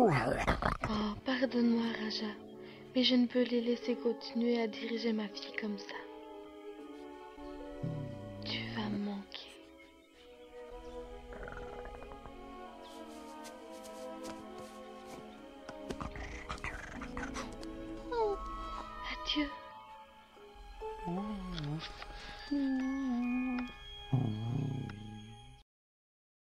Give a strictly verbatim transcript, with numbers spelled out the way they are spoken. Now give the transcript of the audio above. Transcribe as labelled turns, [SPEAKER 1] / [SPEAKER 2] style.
[SPEAKER 1] Oh, pardonne-moi, Raja, mais je ne peux les laisser continuer à diriger ma fille comme ça. Tu vas